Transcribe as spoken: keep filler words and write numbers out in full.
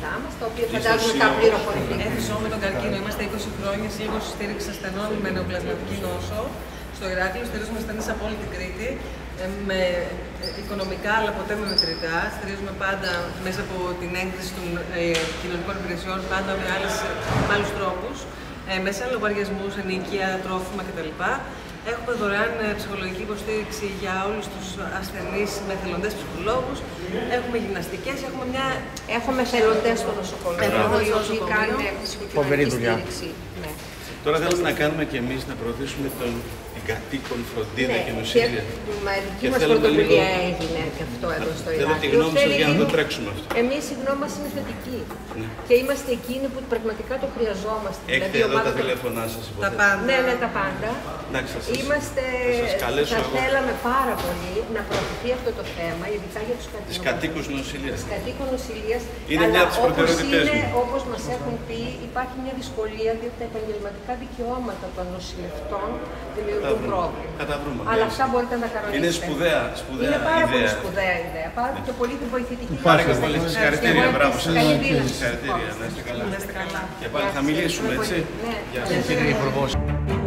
προγράμματά μας, τα οποία φαντάζομαι θα πληροφορηθείτε. Αιθισόμενο καρκίνο. Είμαστε είκοσι χρόνια σύλλογος στήριξης ασθενών με νεοπλασματική νόσο. Στο Ηράκλειο στηρίζουμε ασθενείς από όλη την Κρήτη, με οικονομικά αλλά ποτέ με μετρητά. Στηρίζουμε πάντα μέσα από την έγκριση των ε, κοινωνικών υπηρεσιών, πάντα με, άλλες, με άλλους τρόπους, ε, με σαν λογαριασμούς, ενοικία, τρόφιμα κτλ. Έχουμε δωρεάν ψυχολογική υποστήριξη για όλους τους ασθενείς με εθελοντές ψυχολόγους. Έχουμε γυμναστικές, έχουμε μια... Έχουμε εθελοντές στο νοσοκομείο, οι οποίοι κάνουν ψυχοκοινωνική στήριξη. Ναι. Τώρα θέλουμε να κάνουμε και εμείς να προωθήσουμε τον εγκατοίκον φροντίδα ναι, και νοσηλεία. Μα δική μας πρωτοβουλία λίγο... έγινε και αυτό εδώ στο Ηράκλειο. Θέλω τη γνώμη σας για να το τρέξουμε αυτό. Εμείς η γνώμη μας είναι θετική. Ναι. Και είμαστε εκείνοι που πραγματικά το χρειαζόμαστε. Έχετε δηλαδή, εδώ τα τηλέφωνά σας, υποθέτω. Τα πάντα. Ναι, ναι, τα πάντα. Εντάξει, θα σας, είμαστε... θα σας θα εγώ. θέλαμε πάρα πολύ να προωθηθεί αυτό το θέμα, ειδικά για τους κατοίκους. Της κατοίκους νοσηλείας. Της κατοίκων νοσηλείας. Είναι μια από τις προτεραιότητές μου. Όπως μας έχουν πει, υπάρχει μια δυσκολία διότι τα επαγγελματικά δικαιώματα των νοσηλευτών δημιουργούν πρόβλημα. Καταβρούμε. Αλλά αυτά μπορείτε να τα κανονίσετε. Είναι σπουδαία, σπουδαία είναι πάρα ιδέα. πολύ σπουδαία ιδέα. Πάρα και πολύ βοηθητική. Πάρα και πολύ. Συγχαρητήρια, μπράβο σας. Συγχαρητήρια. Να είστε καλά. Να είστε καλά. Και πάλι θα μιλήσουμε, έτσι. Ναι. Γεια σας, κύριε Υπουργό.